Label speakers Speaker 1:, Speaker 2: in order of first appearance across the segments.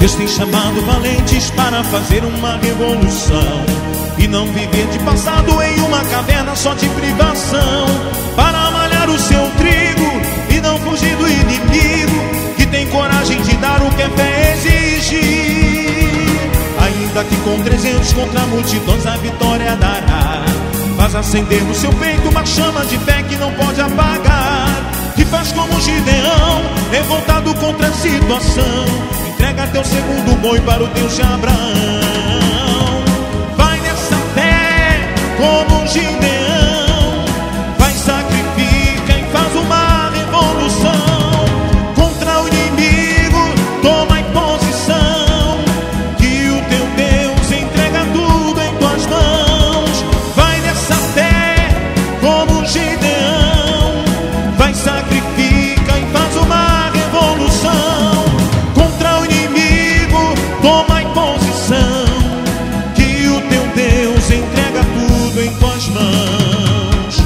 Speaker 1: Deus tem chamado valentes para fazer uma revolução e não viver de passado em uma caverna só de privação, para malhar o seu trigo e não fugir do inimigo, que tem coragem de dar o que a fé exige. Ainda que com 300 contra multidões a vitória dará. Faz acender no seu peito uma chama de fé que não pode apagar, que faz como Gideão, revoltado contra a situação, entrega teu segundo boi para o Deus de Abraão. Vai nessa fé como Gideão, vai, sacrifica e faz uma revolução contra o inimigo, toma em posição, que o teu Deus entrega tudo em tuas mãos. Vai nessa fé como Gideão, vai, sacrifica e faz uma revolução contra o inimigo, toma em posição, que o teu Deus entrega tudo em tuas mãos.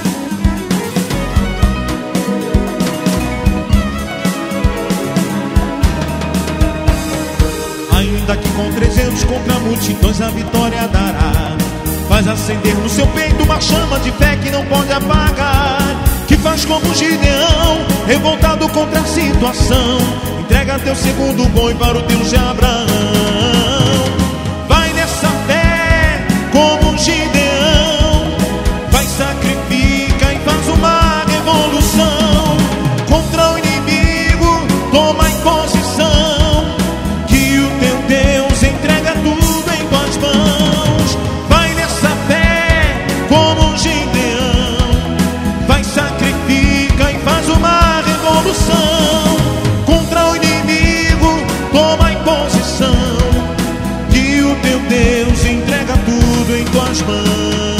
Speaker 1: Ainda que com 300 contra multidões a vitória dará. Faz acender no seu peito uma chama de fé que não pode apagar, que faz como Gideão, revoltado contra a situação, entrega teu segundo boi para o Deus de Abraão. Vai nessa fé como Gideão, vai, sacrifica e faz uma revolução contra o inimigo, toma em posição, que o teu Deus entrega tudo em tuas mãos. Vai nessa fé como Gideão, vai, sacrifica e faz uma revolução contra o inimigo, toma em posição, que o teu Deus entrega tudo em tuas mãos.